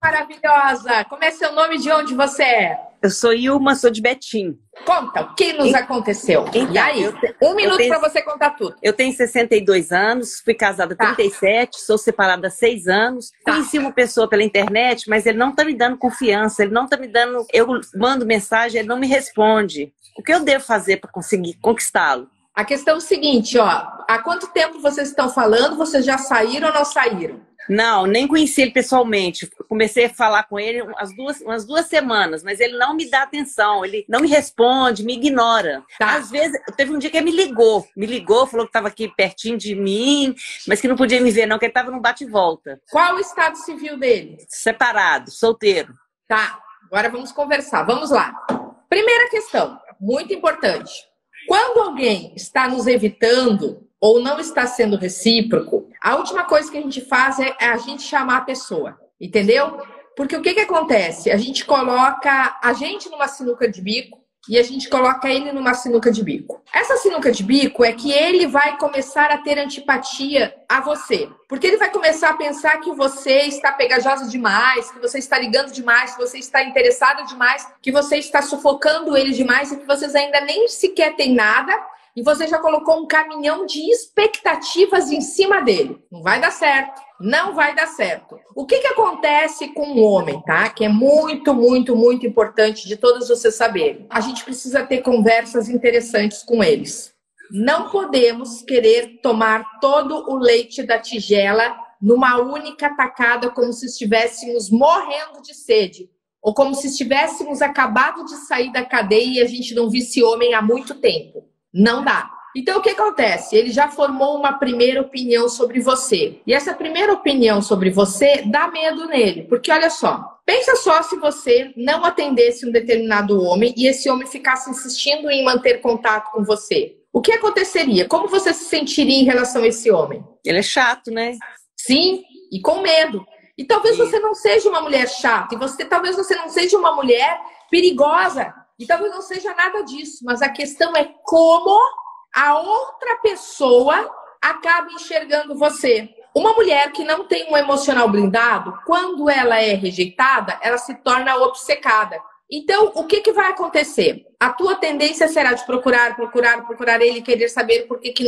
Maravilhosa! Como é seu nome, de onde você é? Eu sou Ilma, sou de Betim. Conta, o que nos aconteceu? Então, e aí? Um minuto para você contar tudo. Eu tenho 62 anos, fui casada há 37, sou separada há 6 anos. Conheci uma pessoa pela internet, mas ele não está me dando confiança, ele não está me dando... Eu mando mensagem, ele não me responde. O que eu devo fazer para conseguir conquistá-lo? A questão é o seguinte, ó. Há quanto tempo vocês estão falando? Vocês já saíram ou não saíram? Não, nem conheci ele pessoalmente. Comecei a falar com ele umas 2 semanas, mas ele não me dá atenção, ele não me responde, me ignora. Às vezes, teve um dia que ele me ligou, falou que estava aqui pertinho de mim, mas que não podia me ver não, que ele estava num bate e volta. Qual o estado civil dele? Separado, solteiro. Tá, agora vamos conversar, vamos lá. Primeira questão, muito importante. Quando alguém está nos evitando ou não está sendo recíproco, a última coisa que a gente faz é a gente chamar a pessoa, entendeu? Porque o que acontece? A gente coloca a gente numa sinuca de bico e a gente coloca ele numa sinuca de bico. Essa sinuca de bico é que ele vai começar a ter antipatia a você. Porque ele vai começar a pensar que você está pegajosa demais, que você está ligando demais, que você está interessada demais, que você está sufocando ele demais e que vocês ainda nem sequer têm nada. E você já colocou um caminhão de expectativas em cima dele. Não vai dar certo. Não vai dar certo. O que acontece com um homem, tá? Que é muito, muito, muito importante de todos vocês saberem. A gente precisa ter conversas interessantes com eles. Não podemos querer tomar todo o leite da tigela numa única tacada, como se estivéssemos morrendo de sede. Ou como se estivéssemos acabado de sair da cadeia e a gente não visse homem há muito tempo. Não dá. Então, o que acontece? Ele já formou uma primeira opinião sobre você. E essa primeira opinião sobre você dá medo nele. Porque, olha só, pensa só se você não atendesse um determinado homem e esse homem ficasse insistindo em manter contato com você. O que aconteceria? Como você se sentiria em relação a esse homem? Ele é chato, né? Sim, e com medo. E talvez você não seja uma mulher chata. E talvez você não seja uma mulher perigosa. E talvez não seja nada disso, mas a questão é como a outra pessoa acaba enxergando você. Uma mulher que não tem um emocional blindado, quando ela é rejeitada, ela se torna obcecada. Então, o que vai acontecer? A tua tendência será de procurar ele, querer saber por que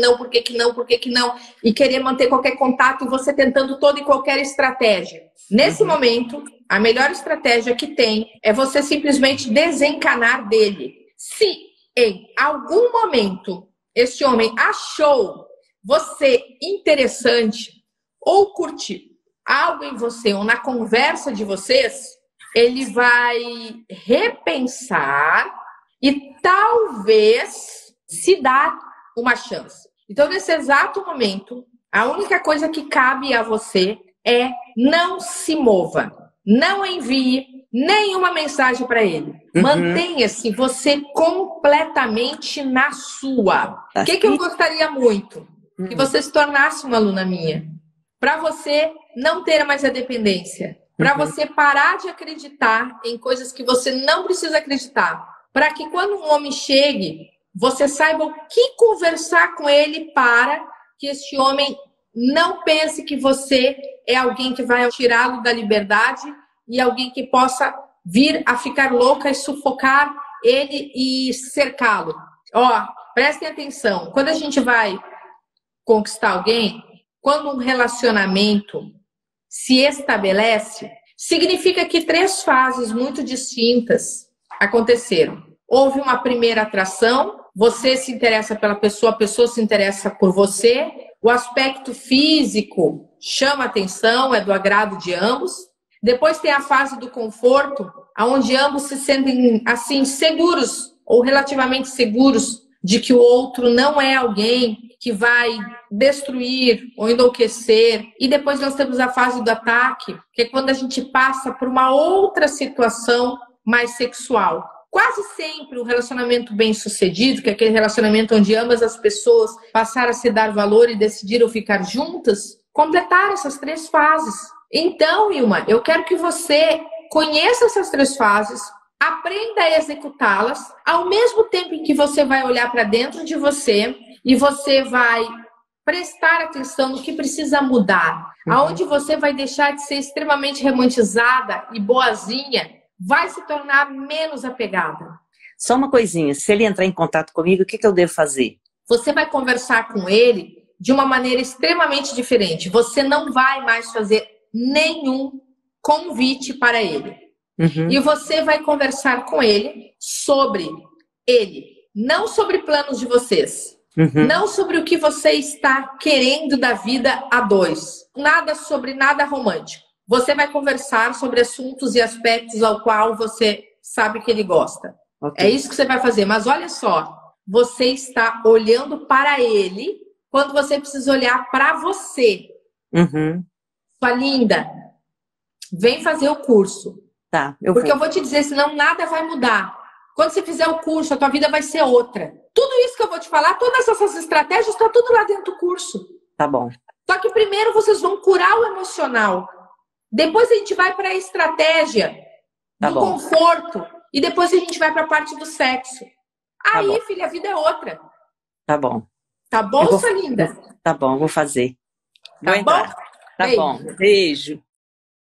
não, e querer manter qualquer contato e você tentando toda e qualquer estratégia. Nesse momento, a melhor estratégia que tem é você simplesmente desencanar dele. Se em algum momento este homem achou você interessante ou curte algo em você ou na conversa de vocês, ele vai repensar e talvez se dar uma chance. Então, nesse exato momento, a única coisa que cabe a você é não se mova. Não envie nenhuma mensagem para ele. Mantenha-se você completamente na sua. O que eu gostaria muito? Que você se tornasse uma aluna minha. Para você não ter mais a dependência. Para você parar de acreditar em coisas que você não precisa acreditar. Para que quando um homem chegue, você saiba o que conversar com ele para que este homem não pense que você é alguém que vai tirá-lo da liberdade e alguém que possa vir a ficar louca e sufocar ele e cercá-lo. Ó, prestem atenção. Quando a gente vai conquistar alguém, quando um relacionamento se estabelece, significa que 3 fases muito distintas aconteceram. Houve uma primeira atração, você se interessa pela pessoa, a pessoa se interessa por você, o aspecto físico chama atenção, é do agrado de ambos. Depois tem a fase do conforto, onde ambos se sentem assim seguros ou relativamente seguros de que o outro não é alguém que vai destruir ou enlouquecer. E depois nós temos a fase do ataque, que é quando a gente passa por uma outra situação mais sexual. Quase sempre o relacionamento bem-sucedido, que é aquele relacionamento onde ambas as pessoas passaram a se dar valor e decidiram ficar juntas, completaram essas 3 fases. Então, Ilma, eu quero que você conheça essas 3 fases, aprenda a executá-las, ao mesmo tempo em que você vai olhar para dentro de você e você vai prestar atenção no que precisa mudar, aonde você vai deixar de ser extremamente romantizada e boazinha, vai se tornar menos apegada. Só uma coisinha, se ele entrar em contato comigo, o que eu devo fazer? Você vai conversar com ele de uma maneira extremamente diferente. Você não vai mais fazer nenhum convite para ele. E você vai conversar com ele sobre ele, não sobre planos de vocês. Não sobre o que você está querendo da vida a dois. Nada sobre nada romântico. Você vai conversar sobre assuntos e aspectos ao qual você sabe que ele gosta. Okay. É isso que você vai fazer. Mas olha só, você está olhando para ele quando você precisa olhar para você. Sua linda, vem fazer o curso. Tá, porque eu vou te dizer, senão nada vai mudar. Quando você fizer o curso, a tua vida vai ser outra. Tudo isso que eu vou te falar, todas essas estratégias, está tudo lá dentro do curso. Tá bom. Só que primeiro vocês vão curar o emocional. Depois a gente vai para a estratégia do conforto. E depois a gente vai para a parte do sexo. Aí, filha, a vida é outra. Tá bom. Tá bom, sua linda? Tá bom, vou fazer. Vou entrar. Bom? Tá bom. Beijo.